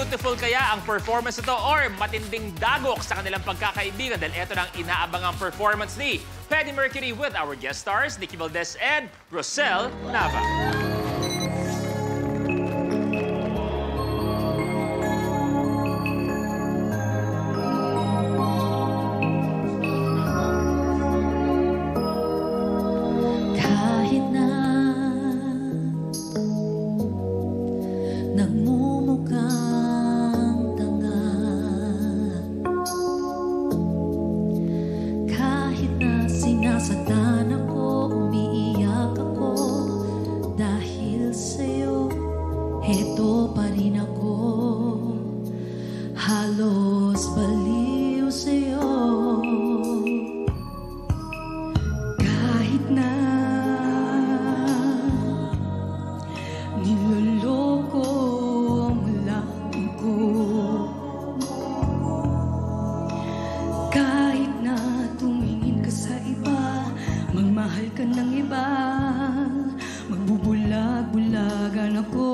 Beautiful kaya ang performance nito or matinding dagok sa kanilang pagkakaibigan? Dahil ito na ang inaabangang performance ni Freddie Mercury with our guest stars, Nikki Valdez and Rosel Nava. Nasaktan ako, umiiyak ako dahil sa'yo. Heto pa rin ako, halos baliw sa'yo. Kahit na niloloko mo lang ko, kahit na tumingin ka sa iba, magmahal ka ng iba, magbubulag-bulagan ako.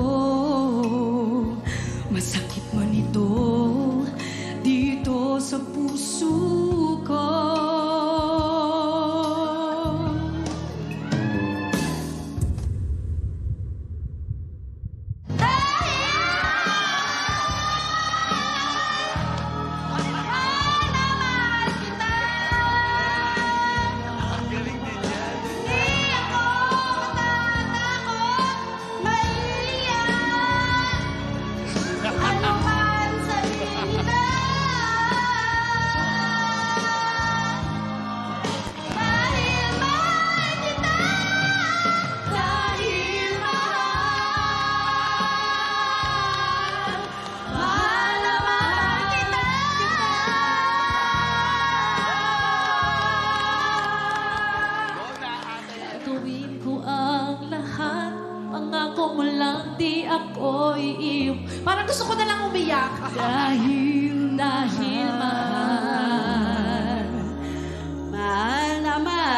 Masakit man ito dito sa puso ko. Pangako mo lang di ako iiyak. Parang gusto ko na lang umiyak. Dahil mahal. Mahal na mahal.